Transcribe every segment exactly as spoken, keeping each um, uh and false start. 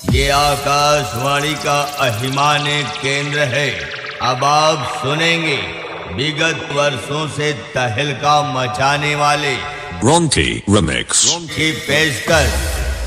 ये आकाशवाणी का अहिमाने केंद्र है। अब आप सुनेंगे विगत वर्षों से तहलका मचाने वाले Ronty remix की पेशकश।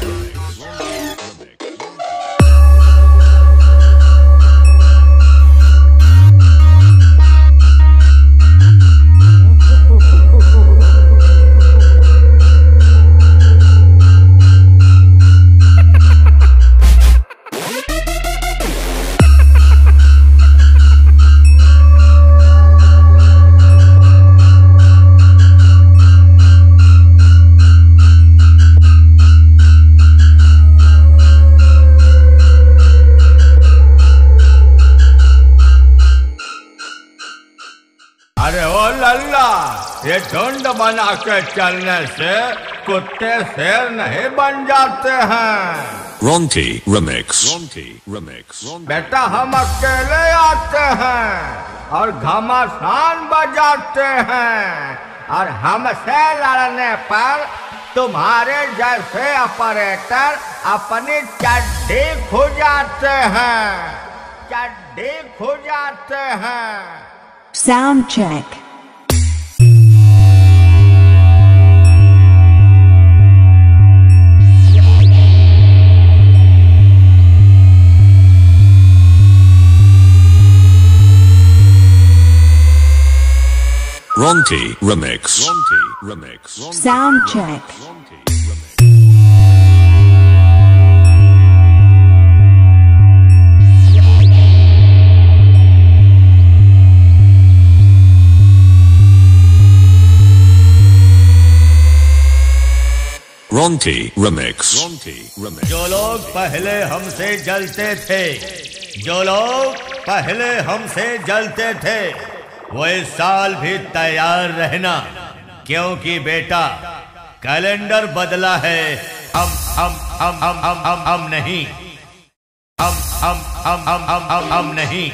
अरे ओ लल्ला, ये झुंड बना के चलने से कुत्ते शेर नहीं बन जाते हैं। Ronty remix Ronty remix बेटा हम अकेले आते हैं और घमासान बजाते हैं, और हमसे लड़ने पर तुम्हारे जैसे ऑपरेटर अपनी चड्डी खुजाते हैं, चड्डी खुजाते हैं। Sound check. Ronty remix Ronty remix Sound check. Ronty remix Ronty remix जो लोग पहले हमसे जलते थे, जो लोग पहले हमसे जलते थे, वो इस साल भी तैयार रहना, क्योंकि बेटा कैलेंडर बदला है। हम हम हम हम हम हम हम नहीं, हम हम हम हम हम हम हम नहीं।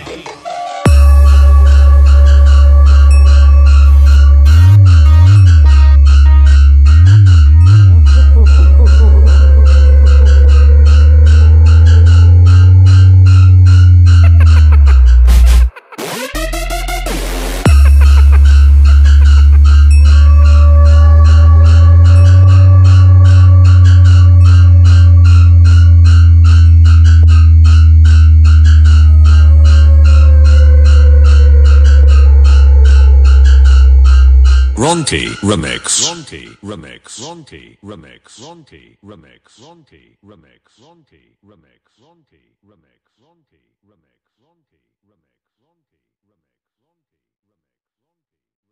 Ronty remix Ronty remix Ronty remix Ronty remix Ronty remix Ronty remix Ronty remix Ronty remix Ronty remix Ronty remix